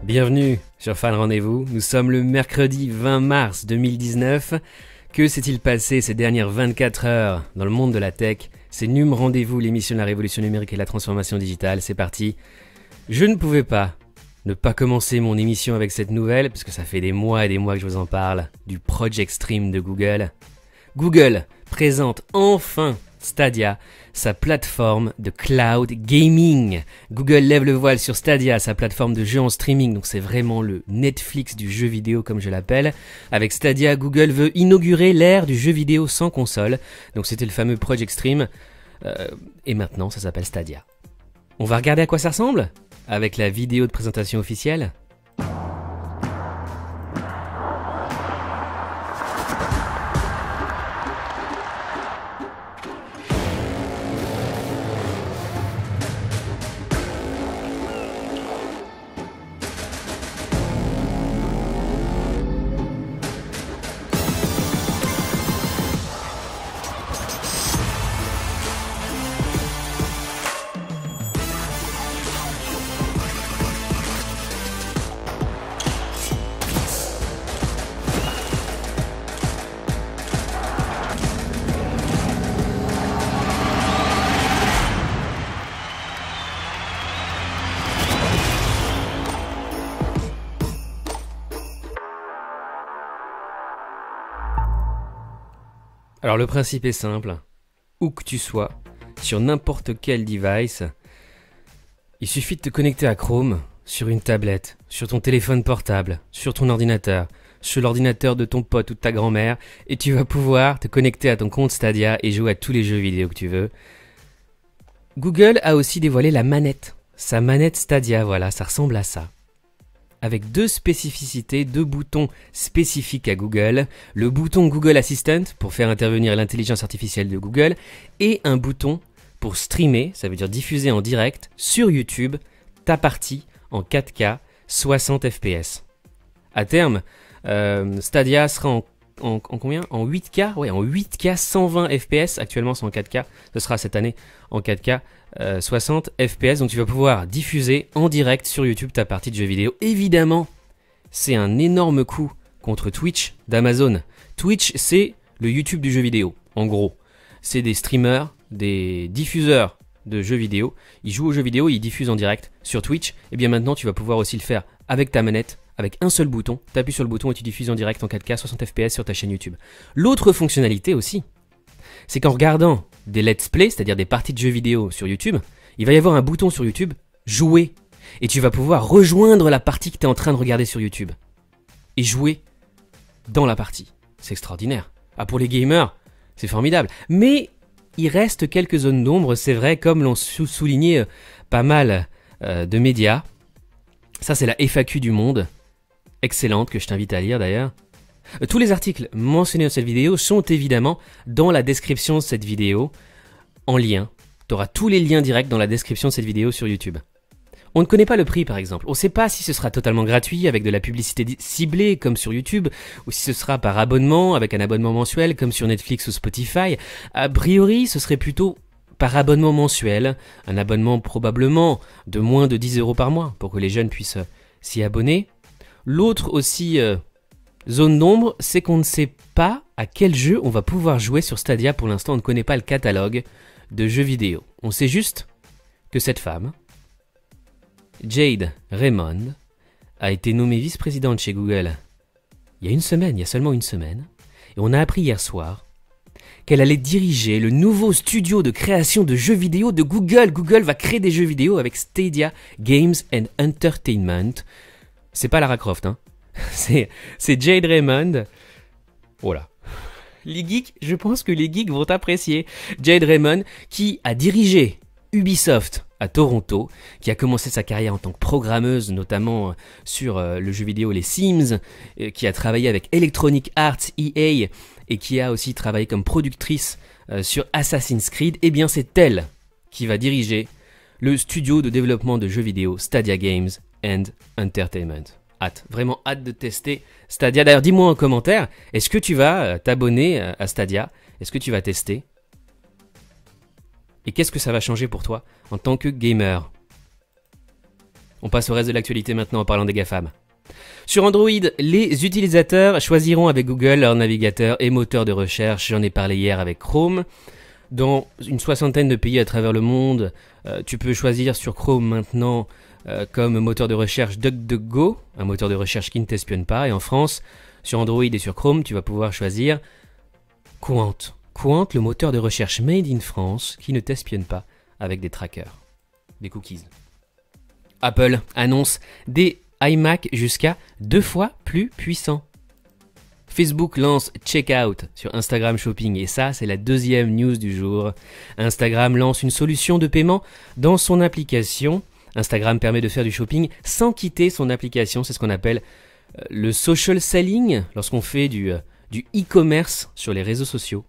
Bienvenue sur Fan Rendez-vous, nous sommes le mercredi 20 mars 2019. Que s'est-il passé ces dernières 24 heures dans le monde de la tech? C'est NUM Rendez-vous, l'émission de la révolution numérique et de la transformation digitale, c'est parti. Je ne pouvais pas ne pas commencer mon émission avec cette nouvelle, parce que ça fait des mois et des mois que je vous en parle, du Project Stream de Google. Google présente enfin Stadia, sa plateforme de cloud gaming. Google lève le voile sur Stadia, sa plateforme de jeux en streaming, donc c'est vraiment le Netflix du jeu vidéo comme je l'appelle. Avec Stadia, Google veut inaugurer l'ère du jeu vidéo sans console, donc c'était le fameux Project Stream, et maintenant ça s'appelle Stadia. On va regarder à quoi ça ressemble avec la vidéo de présentation officielle. Alors le principe est simple, où que tu sois, sur n'importe quel device, il suffit de te connecter à Chrome, sur une tablette, sur ton téléphone portable, sur ton ordinateur, sur l'ordinateur de ton pote ou de ta grand-mère, et tu vas pouvoir te connecter à ton compte Stadia et jouer à tous les jeux vidéo que tu veux. Google a aussi dévoilé la manette, sa manette Stadia, voilà, ça ressemble à ça. Avec deux spécificités, deux boutons spécifiques à Google, le bouton Google Assistant pour faire intervenir l'intelligence artificielle de Google et un bouton pour streamer, ça veut dire diffuser en direct sur YouTube ta partie en 4K 60 fps. À terme, Stadia sera en combien? En 8K? Ouais, en 8K 120 fps, actuellement c'est en 4K, ce sera cette année en 4K 60 fps, donc tu vas pouvoir diffuser en direct sur YouTube ta partie de jeux vidéo. Évidemment, c'est un énorme coup contre Twitch d'Amazon. Twitch, c'est le YouTube du jeu vidéo, en gros. C'est des streamers, des diffuseurs de jeux vidéo. Ils jouent aux jeux vidéo, ils diffusent en direct sur Twitch. Et bien maintenant, tu vas pouvoir aussi le faire avec ta manette, avec un seul bouton. Tu appuies sur le bouton et tu diffuses en direct en 4K 60 fps sur ta chaîne YouTube. L'autre fonctionnalité aussi, c'est qu'en regardant des let's play, c'est-à-dire des parties de jeux vidéo sur YouTube, il va y avoir un bouton sur YouTube, jouer. Et tu vas pouvoir rejoindre la partie que tu es en train de regarder sur YouTube. Et jouer dans la partie. C'est extraordinaire. Ah, pour les gamers, c'est formidable. Mais il reste quelques zones d'ombre, c'est vrai, comme l'ont souligné pas mal de médias. Ça, c'est la FAQ du Monde. Excellente, que je t'invite à lire d'ailleurs. Tous les articles mentionnés dans cette vidéo sont évidemment dans la description de cette vidéo, en lien. Tu auras tous les liens directs dans la description de cette vidéo sur YouTube. On ne connaît pas le prix par exemple. On ne sait pas si ce sera totalement gratuit avec de la publicité ciblée comme sur YouTube, ou si ce sera par abonnement avec un abonnement mensuel comme sur Netflix ou Spotify. A priori, ce serait plutôt par abonnement mensuel, un abonnement probablement de moins de 10 € par mois pour que les jeunes puissent s'y abonner. L'autre aussi zone d'ombre, c'est qu'on ne sait pas à quel jeu on va pouvoir jouer sur Stadia. Pour l'instant, on ne connaît pas le catalogue de jeux vidéo. On sait juste que cette femme, Jade Raymond, a été nommée vice-présidente chez Google il y a seulement une semaine, et on a appris hier soir qu'elle allait diriger le nouveau studio de création de jeux vidéo de Google. Google va créer des jeux vidéo avec Stadia Games and Entertainment. C'est pas Lara Croft, hein. C'est Jade Raymond. Voilà. Les geeks, je pense que les geeks vont apprécier. Jade Raymond qui a dirigé Ubisoft à Toronto, qui a commencé sa carrière en tant que programmeuse, notamment sur le jeu vidéo Les Sims, qui a travaillé avec Electronic Arts, EA, et qui a aussi travaillé comme productrice sur Assassin's Creed. Eh bien, c'est elle qui va diriger le studio de développement de jeux vidéo Stadia Games and Entertainment. Vraiment hâte de tester Stadia. D'ailleurs, dis-moi en commentaire, est-ce que tu vas t'abonner à Stadia? Est-ce que tu vas tester? Et qu'est-ce que ça va changer pour toi en tant que gamer? On passe au reste de l'actualité maintenant en parlant des GAFAM. Sur Android, les utilisateurs choisiront avec Google leur navigateur et moteur de recherche. J'en ai parlé hier avec Chrome. Dans une soixantaine de pays à travers le monde, tu peux choisir sur Chrome maintenant comme moteur de recherche DuckDuckGo, un moteur de recherche qui ne t'espionne pas. Et en France, sur Android et sur Chrome, tu vas pouvoir choisir Qwant. Qwant, le moteur de recherche made in France qui ne t'espionne pas avec des trackers, des cookies. Apple annonce des iMac jusqu'à 2 fois plus puissants. Facebook lance Checkout sur Instagram Shopping et ça, c'est la deuxième news du jour. Instagram lance une solution de paiement dans son application. Instagram permet de faire du shopping sans quitter son application. C'est ce qu'on appelle le social selling lorsqu'on fait du e-commerce sur les réseaux sociaux.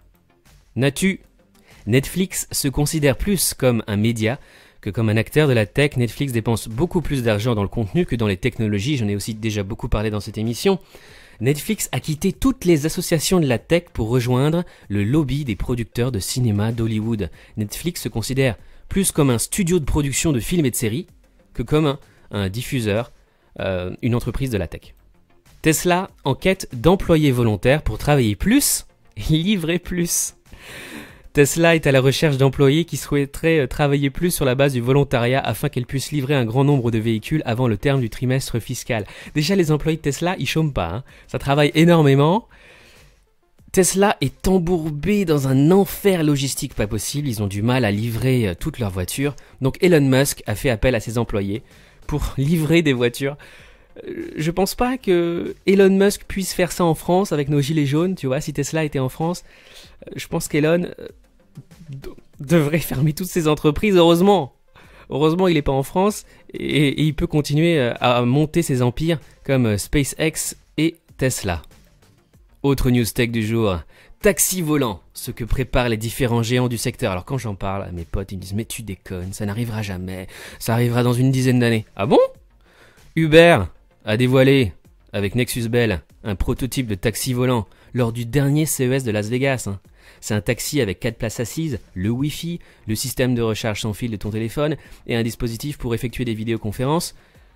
Netflix se considère plus comme un média que comme un acteur de la tech. Netflix dépense beaucoup plus d'argent dans le contenu que dans les technologies. J'en ai aussi déjà beaucoup parlé dans cette émission. Netflix a quitté toutes les associations de la tech pour rejoindre le lobby des producteurs de cinéma d'Hollywood. Netflix se considère plus comme un studio de production de films et de séries que comme un diffuseur, une entreprise de la tech. Tesla en quête d'employés volontaires pour travailler plus et livrer plus. Tesla est à la recherche d'employés qui souhaiteraient travailler plus sur la base du volontariat afin qu'elle puisse livrer un grand nombre de véhicules avant le terme du trimestre fiscal. Déjà, les employés de Tesla, ils chôment pas, hein. Ça travaille énormément. Tesla est embourbé dans un enfer logistique pas possible. Ils ont du mal à livrer toutes leurs voitures. Donc Elon Musk a fait appel à ses employés pour livrer des voitures. Je pense pas que Elon Musk puisse faire ça en France avec nos gilets jaunes, tu vois. Si Tesla était en France, je pense qu'Elon devrait fermer toutes ses entreprises. Heureusement, il n'est pas en France et il peut continuer à monter ses empires comme SpaceX et Tesla. Autre news tech du jour, taxi volant, ce que préparent les différents géants du secteur. Alors quand j'en parle à mes potes, ils me disent « Mais tu déconnes, ça n'arrivera jamais, ça arrivera dans une dizaine d'années. » Ah bon? Uber a dévoilé, avec Nexus Bell, un prototype de taxi volant lors du dernier CES de Las Vegas. C'est un taxi avec 4 places assises, le Wi-Fi, le système de recharge sans fil de ton téléphone et un dispositif pour effectuer des vidéoconférences.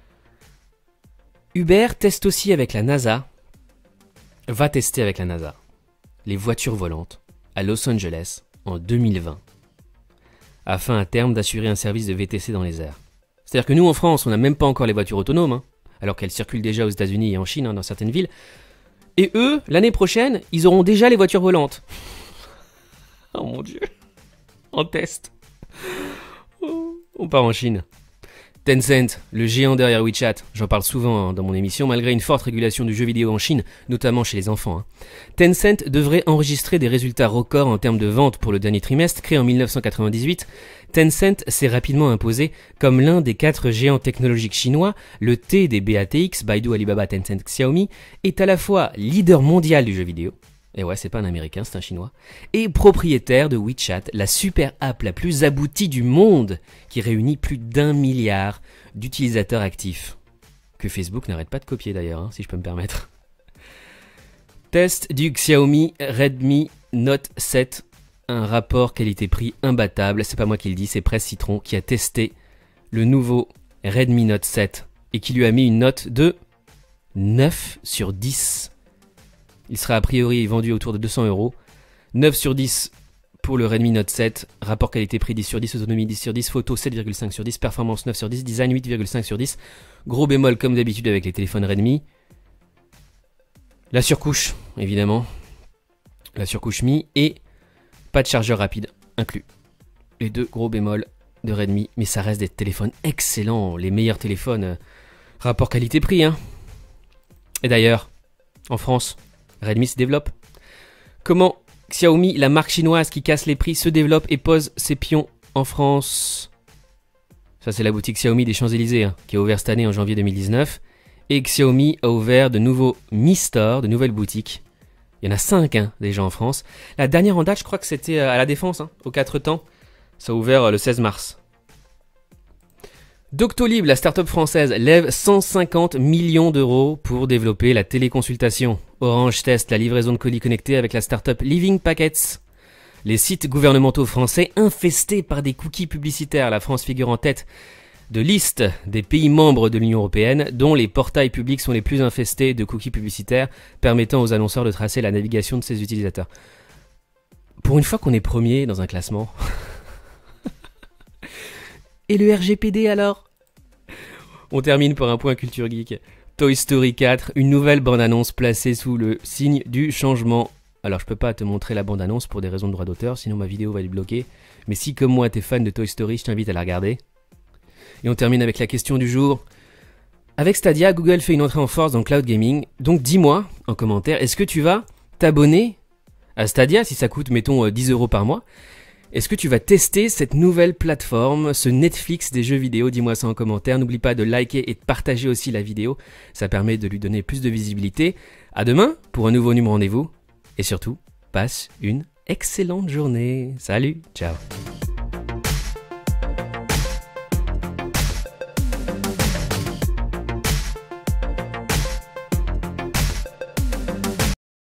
Uber teste aussi avec la NASA, va tester avec la NASA les voitures volantes à Los Angeles en 2020, afin à terme d'assurer un service de VTC dans les airs. C'est-à-dire que nous en France, on n'a même pas encore les voitures autonomes, alors qu'elles circulent déjà aux États-Unis et en Chine, dans certaines villes. Et eux, l'année prochaine, ils auront déjà les voitures volantes. Oh mon Dieu, en test. On part en Chine. Tencent, le géant derrière WeChat, j'en parle souvent dans mon émission, malgré une forte régulation du jeu vidéo en Chine, notamment chez les enfants. Tencent devrait enregistrer des résultats records en termes de ventes pour le dernier trimestre. Créé en 1998, Tencent s'est rapidement imposé comme l'un des 4 géants technologiques chinois. Le T des BATX, Baidu, Alibaba, Tencent, Xiaomi, est à la fois leader mondial du jeu vidéo, et ouais, c'est pas un américain, c'est un chinois, et propriétaire de WeChat, la super app la plus aboutie du monde, qui réunit plus d'1 milliard d'utilisateurs actifs. Que Facebook n'arrête pas de copier d'ailleurs, si je peux me permettre. Test du Xiaomi Redmi Note 7, un rapport qualité-prix imbattable, c'est pas moi qui le dis, c'est Presse Citron qui a testé le nouveau Redmi Note 7 et qui lui a mis une note de 9 sur 10. Il sera a priori vendu autour de 200 €. 9 sur 10 pour le Redmi Note 7. Rapport qualité-prix 10 sur 10, autonomie 10 sur 10, photo 7,5 sur 10, performance 9 sur 10, design 8,5 sur 10. Gros bémol comme d'habitude avec les téléphones Redmi. La surcouche, évidemment. La surcouche Mi et pas de chargeur rapide inclus. Les 2 gros bémols de Redmi, mais ça reste des téléphones excellents. Les meilleurs téléphones, rapport qualité-prix. Et d'ailleurs, en France, Redmi se développe. Comment Xiaomi, la marque chinoise qui casse les prix, se développe et pose ses pions en France? Ça, c'est la boutique Xiaomi des Champs-Élysées, qui a ouvert cette année en janvier 2019. Et Xiaomi a ouvert de nouveaux Mi Store, de nouvelles boutiques. Il y en a 5 déjà en France. La dernière en date, je crois que c'était à La Défense, aux 4 temps. Ça a ouvert le 16 mars. Doctolib, la start-up française, lève 150 millions d'euros pour développer la téléconsultation. Orange teste la livraison de colis connectés avec la start-up Living Packets. Les sites gouvernementaux français infestés par des cookies publicitaires. La France figure en tête de liste des pays membres de l'Union Européenne dont les portails publics sont les plus infestés de cookies publicitaires permettant aux annonceurs de tracer la navigation de ses utilisateurs. Pour une fois qu'on est premier dans un classement. Et le RGPD alors? On termine par un point culture geek. Toy Story 4, une nouvelle bande-annonce placée sous le signe du changement. Alors je peux pas te montrer la bande-annonce pour des raisons de droit d'auteur, sinon ma vidéo va être bloquée. Mais si comme moi t'es fan de Toy Story, je t'invite à la regarder. Et on termine avec la question du jour. Avec Stadia, Google fait une entrée en force dans le cloud gaming. Donc dis-moi en commentaire, est-ce que tu vas t'abonner à Stadia si ça coûte mettons 10 € par mois? Est-ce que tu vas tester cette nouvelle plateforme, ce Netflix des jeux vidéo? Dis-moi ça en commentaire. N'oublie pas de liker et de partager aussi la vidéo. Ça permet de lui donner plus de visibilité. À demain pour un nouveau numéro rendez-vous. Et surtout, passe une excellente journée. Salut, ciao.